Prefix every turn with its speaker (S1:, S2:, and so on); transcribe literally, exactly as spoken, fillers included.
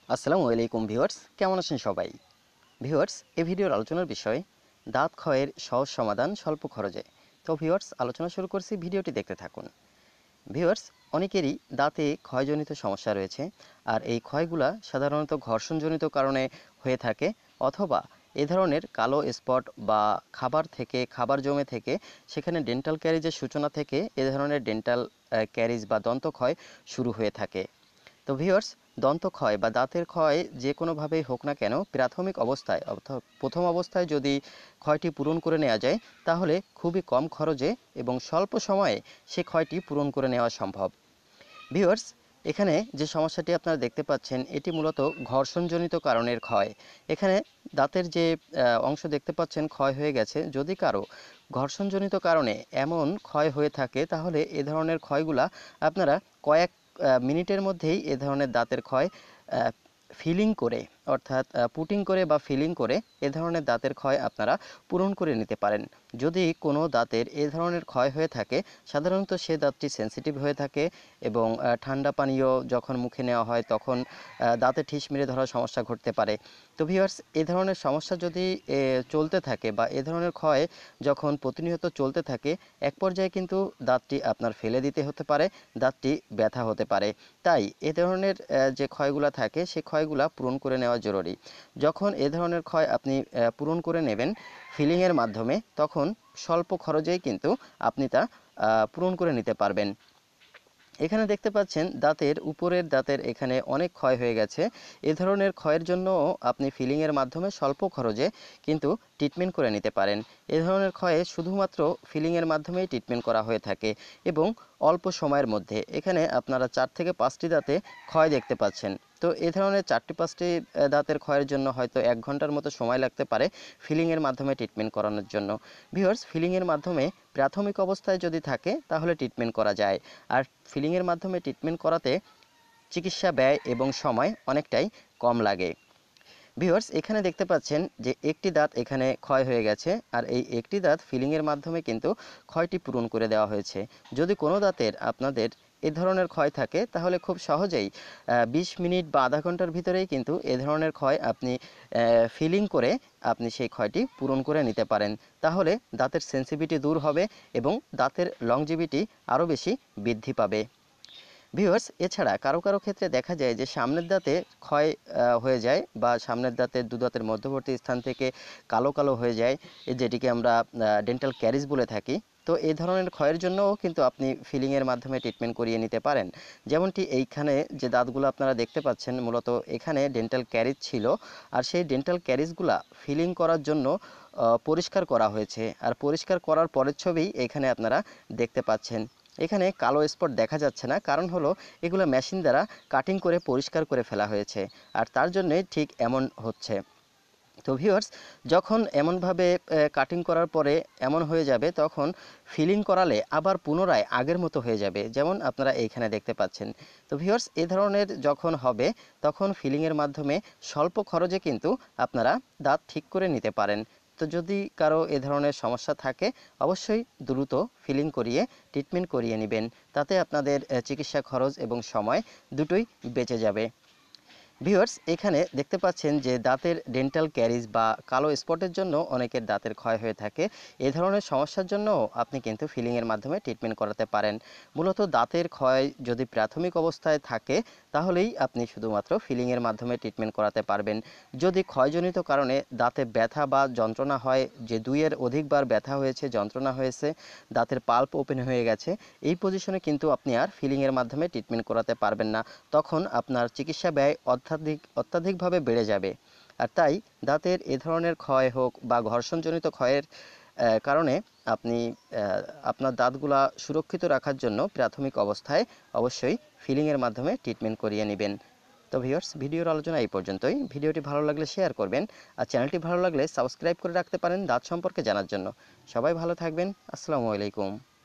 S1: আসসালামু আলাইকুম ভিউয়ার্স, কেমন আছেন সবাই? ভিউয়ার্স, এই ভিডিওর আলোচনার বিষয় দাঁত ক্ষয়ের সহজ সমাধান স্বল্প খরচে। তো ভিউয়ার্স, আলোচনা শুরু করছি, ভিডিওটি দেখতে থাকুন। ভিউয়ার্স, অনেকেরই দাঁতে ক্ষয়জনিত সমস্যা রয়েছে, আর এই ক্ষয়গুলা সাধারণত ঘর্ষণজনিত কারণে হয়ে থাকে, অথবা এ ধরনের কালো স্পট বা খাবার থেকে খাবার জমে থেকে সেখানে ডেন্টাল ক্যারিজের সূচনা থেকে এ ধরনের ডেন্টাল ক্যারিজ বা দন্তক্ষয় শুরু হয়ে থাকে। তো ভিউয়ার্স, দন্তক্ষয় বা দাঁতের ক্ষয় যে কোনোভাবেই হোক না কেন, প্রাথমিক অবস্থায় অর্থাৎ প্রথম অবস্থায় যদি ক্ষয়টি পূরণ করে নেওয়া যায়, তাহলে খুবই কম খরচে এবং স্বল্প সময়ে সে ক্ষয়টি পূরণ করে নেওয়া সম্ভব। ভিউয়ার্স, এখানে যে সমস্যাটি আপনারা দেখতে পাচ্ছেন, এটি মূলত ঘর্ষণজনিত কারণের ক্ষয়। এখানে দাঁতের যে অংশ দেখতে পাচ্ছেন ক্ষয় হয়ে গেছে, যদি কারো ঘর্ষণজনিত কারণে এমন ক্ষয় হয়ে থাকে, তাহলে এ ধরনের ক্ষয়গুলা আপনারা কয়েক মিনিটের মধ্যেই এ ধরনের দাঁতের ক্ষয় ফিলিং করে, অর্থাৎ পুটিং করে বা ফিলিং করে এ ধরনের দাঁতের ক্ষয় আপনারা পূরণ করে নিতে পারেন। যদি কোনো দাঁতের এ ধরনের ক্ষয় হয়ে থাকে, সাধারণত সে দাঁতটি সেন্সিটিভ হয়ে থাকে এবং ঠান্ডা পানীয় যখন মুখে নেওয়া হয় তখন দাঁতে ঠিস মেরে ধরার সমস্যা ঘটতে পারে। তো ভিউয়ার্স, এ ধরনের সমস্যা যদি চলতে থাকে বা এ ধরনের ক্ষয় যখন প্রতিনিয়ত চলতে থাকে, এক পর্যায়ে কিন্তু দাঁতটি আপনার ফেলে দিতে হতে পারে, দাঁতটি ব্যথা হতে পারে। তাই এ ধরনের যে ক্ষয়গুলো থাকে, সে ক্ষয়গুলো পূরণ করে নেওয়া জরুরি। যখন এ ধরনের ক্ষয় আপনি পূরণ করে নেবেন ফিলিংয়ের মাধ্যমে, তখন স্বল্প খরচেই কিন্তু আপনি তা পূরণ করে নিতে পারবেন। এখানে দেখতে পাচ্ছেন দাঁতের উপরের দাঁতের এখানে অনেক ক্ষয় হয়ে গেছে। এ ধরনের ক্ষয়ের জন্য আপনি ফিলিংয়ের মাধ্যমে স্বল্প খরচে কিন্তু ট্রিটমেন্ট করে নিতে পারেন। এ ধরনের ক্ষয়ে শুধুমাত্র ফিলিংয়ের মাধ্যমেই ট্রিটমেন্ট করা হয়ে থাকে এবং অল্প সময়ের মধ্যে। এখানে আপনারা চার থেকে পাঁচটি দাঁতে ক্ষয় দেখতে পাচ্ছেন। তো এ ধরনের চারটি পাঁচটি দাঁতের ক্ষয়ের জন্য হয়তো এক ঘন্টার মতো সময় লাগতে পারে ফিলিংয়ের মাধ্যমে ট্রিটমেন্ট করানোর জন্য। ভিউয়ার্স, ফিলিংয়ের মাধ্যমে প্রাথমিক অবস্থায় যদি থাকে তাহলে ট্রিটমেন্ট করা যায়। আর ফিলিংয়ের মাধ্যমে ট্রিটমেন্ট করাতে চিকিৎসা ব্যয় এবং সময় অনেকটাই কম লাগে। ভিউয়ার্স, এখানে দেখতে পাচ্ছেন যে একটি দাঁত এখানে ক্ষয় হয়ে গেছে, আর এই একটি দাঁত ফিলিংয়ের মাধ্যমে কিন্তু ক্ষয়টি পূরণ করে দেওয়া হয়েছে। যদি কোনো দাঁতের আপনাদের এ ধরনের ক্ষয় থাকে, তাহলে খুব সহজেই বিশ মিনিট বা আধা ঘন্টার ভিতরেই কিন্তু এ ধরনের ক্ষয় আপনি ফিলিং করে আপনি সেই ক্ষয়টি পূরণ করে নিতে পারেন। তাহলে দাঁতের সেন্সিটিভিটি দূর হবে এবং দাঁতের লংজিভিটি আরও বেশি বৃদ্ধি পাবে। ভিউয়ার্স, এছাড়া কারো কারো ক্ষেত্রে দেখা যায় যে সামনের দাঁতে ক্ষয় হয়ে যায় বা সামনের দাঁতের দু দাঁতের মধ্যবর্তী স্থান থেকে কালো কালো হয়ে যায়, যেটিকে আমরা ডেন্টাল ক্যারিজ বলে থাকি। তো এই ধরনের ক্ষয়ের জন্যও কিন্তু আপনি ফিলিংয়ের মাধ্যমে ট্রিটমেন্ট করিয়ে নিতে পারেন। যেমনটি এইখানে যে দাঁতগুলো আপনারা দেখতে পাচ্ছেন, মূলত এখানে ডেন্টাল ক্যারিজ ছিল, আর সেই ডেন্টাল ক্যারিজগুলা ফিলিং করার জন্য পরিষ্কার করা হয়েছে, আর পরিষ্কার করার পরের ছবি এখানে আপনারা দেখতে পাচ্ছেন। এখানে কালো স্পট দেখা যাচ্ছে না, কারণ হলো এগুলো মেশিন দ্বারা কাটিং করে পরিষ্কার করে ফেলা হয়েছে, আর তার জন্যই ঠিক এমন হচ্ছে। তো ভিউয়ার্স, যখন এমনভাবে কাটিং করার পরে এমন হয়ে যাবে, তখন ফিলিং করালে আবার পুনরায় আগের মতো হয়ে যাবে, যেমন আপনারা এইখানে দেখতে পাচ্ছেন। তো ভিউয়ার্স, এই ধরনের যখন হবে, তখন ফিলিংয়ের মাধ্যমে স্বল্প খরচে কিন্তু আপনারা দাঁত ঠিক করে নিতে পারেন। তো যদি কারো এ ধরনের সমস্যা থাকে, অবশ্যই দ্রুত ফিলিং করিয়ে ট্রিটমেন্ট করিয়ে নেবেন। তাতে আপনাদের চিকিৎসা খরচ এবং সময় দুটোই বেঁচে যাবে। ভিউয়ার্স, এখানে দেখতে পাচ্ছেন যে দাঁতের ডেন্টাল ক্যারিজ বা কালো স্পটের জন্য অনেকের দাঁতের ক্ষয় হয়ে থাকে। এ ধরনের সমস্যার জন্য আপনি কিন্তু ফিলিংয়ের মাধ্যমে ট্রিটমেন্ট করাতে পারেন। মূলত দাঁতের ক্ষয় যদি প্রাথমিক অবস্থায় থাকে, তাহলেই আপনি শুধুমাত্র ফিলিংয়ের মাধ্যমে ট্রিটমেন্ট করাতে পারবেন। যদি ক্ষয়জনিত কারণে দাঁতে ব্যথা বা যন্ত্রণা হয়, যে দুইয়ের অধিকবার ব্যথা হয়েছে, যন্ত্রণা হয়েছে, দাঁতের পাল্প ওপেন হয়ে গেছে, এই পজিশনে কিন্তু আপনি আর ফিলিংয়ের মাধ্যমে ট্রিটমেন্ট করাতে পারবেন না। তখন আপনার চিকিৎসা ব্যয় অত্যাধিক অত্যাধিকভাবে বেড়ে যাবে। আর তাই দাঁতের এ ধরনের ক্ষয় হোক বা ঘর্ষণজনিত ক্ষয়ের কারণে আপনি আপনার দাঁতগুলা সুরক্ষিত রাখার জন্য প্রাথমিক অবস্থায় অবশ্যই ফিলিংয়ের মাধ্যমে ট্রিটমেন্ট করিয়ে নেবেন। তো ভিউয়ার্স, ভিডিওর আলোচনা এই পর্যন্তই। ভিডিওটি ভালো লাগলে শেয়ার করবেন, আর চ্যানেলটি ভালো লাগলে সাবস্ক্রাইব করে রাখতে পারেন দাঁত সম্পর্কে জানার জন্য। সবাই ভালো থাকবেন। আসসালামু আলাইকুম।